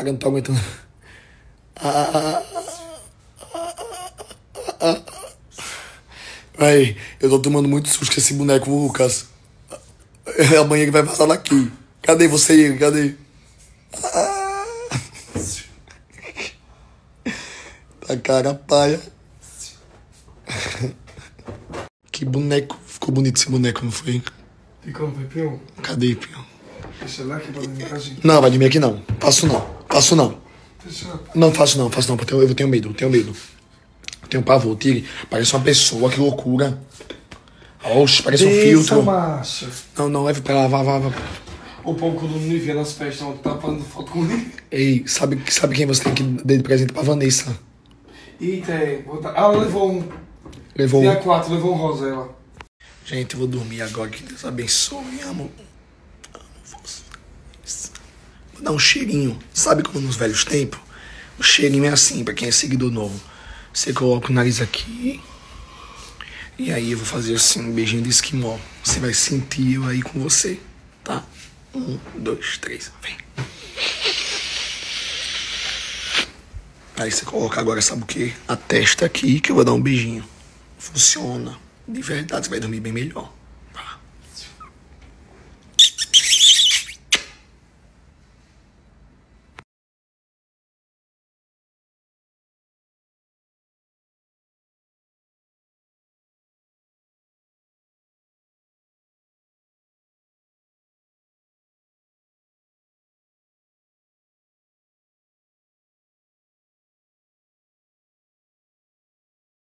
Cara, eu não tô aguentando. Aí, eu tô tomando muito susto com esse boneco, Lucas. Amanhã ele vai vazar daqui. Cadê você? Cadê? Tá cara paia. Que boneco. Ficou bonito esse boneco, não foi? Ficou, foi pior. Cadê, Pio? Deixa lá que pode vir com a gente. Não, vai dormir aqui não. Passo não. Passo não. Deixa lá. Não, faço não. Eu tenho medo, Eu tenho pavor. Tire. Parece uma pessoa, que loucura. Oxe, parece um filtro. Macho. Não, leve pra lá, vá. O povo quando não me vê nas festas, não tá falando foto comigo. Ei, sabe quem você tem que dar de presente pra Vanessa? Eita, ela levou um. Levou. Dia 4, levou um Rosela. Gente, eu vou dormir agora. Que Deus abençoe. Amo vocês. Vou dar um cheirinho. Sabe como nos velhos tempos? O cheirinho é assim, pra quem é seguidor novo. Você coloca o nariz aqui. E aí eu vou fazer assim, um beijinho de esquimó. Você vai sentir eu aí com você, tá? 1, 2, 3, vem. Aí você coloca agora, sabe o quê? A testa aqui, que eu vou dar um beijinho. Funciona. De verdade, você vai dormir bem melhor.